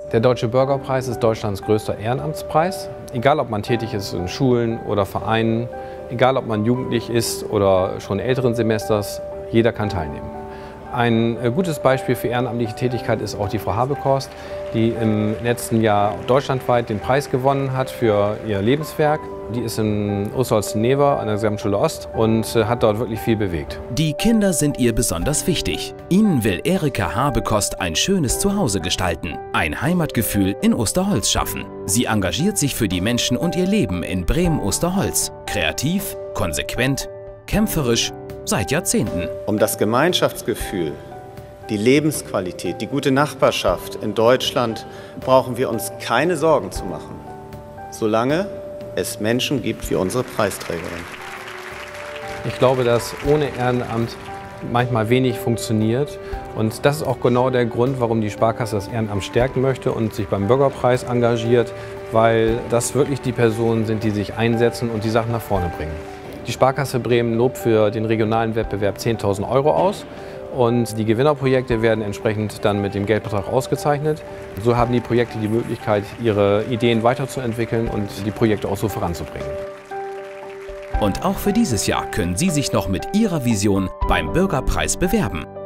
Der Deutsche Bürgerpreis ist Deutschlands größter Ehrenamtspreis. Egal, ob man tätig ist in Schulen oder Vereinen, egal, ob man jugendlich ist oder schon älteren Semesters, jeder kann teilnehmen. Ein gutes Beispiel für ehrenamtliche Tätigkeit ist auch die Frau Habekost, die im letzten Jahr deutschlandweit den Preis gewonnen hat für ihr Lebenswerk. Die ist in Osterholz-Never an der Gesamtschule Ost und hat dort wirklich viel bewegt. Die Kinder sind ihr besonders wichtig. Ihnen will Erika Habekost ein schönes Zuhause gestalten, ein Heimatgefühl in Osterholz schaffen. Sie engagiert sich für die Menschen und ihr Leben in Bremen-Osterholz. Kreativ, konsequent, kämpferisch, seit Jahrzehnten. Um das Gemeinschaftsgefühl, die Lebensqualität, die gute Nachbarschaft in Deutschland brauchen wir uns keine Sorgen zu machen, solange es Menschen gibt wie unsere Preisträgerin. Ich glaube, dass ohne Ehrenamt manchmal wenig funktioniert. Und das ist auch genau der Grund, warum die Sparkasse das Ehrenamt stärken möchte und sich beim Bürgerpreis engagiert, weil das wirklich die Personen sind, die sich einsetzen und die Sachen nach vorne bringen. Die Sparkasse Bremen lobt für den regionalen Wettbewerb 10.000 € aus und die Gewinnerprojekte werden entsprechend dann mit dem Geldbetrag ausgezeichnet. So haben die Projekte die Möglichkeit, ihre Ideen weiterzuentwickeln und die Projekte auch so voranzubringen. Und auch für dieses Jahr können Sie sich noch mit Ihrer Vision beim Bürgerpreis bewerben.